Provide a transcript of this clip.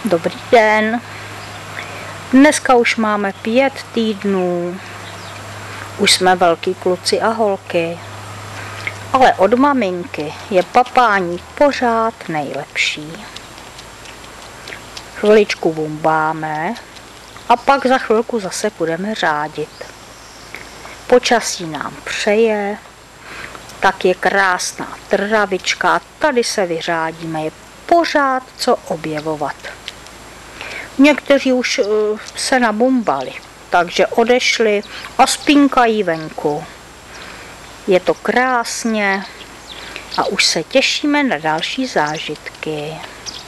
Dobrý den. Dneska už máme 5 týdnů. Už jsme velký kluci a holky. Ale od maminky je papání pořád nejlepší. Chviličku bumbáme a pak za chvilku zase budeme řádit. Počasí nám přeje, tak je krásná travička a tady se vyřádíme. Je pořád co objevovat. Někteří už se nabumbali, takže odešli a spinkají venku. Je to krásně a už se těšíme na další zážitky.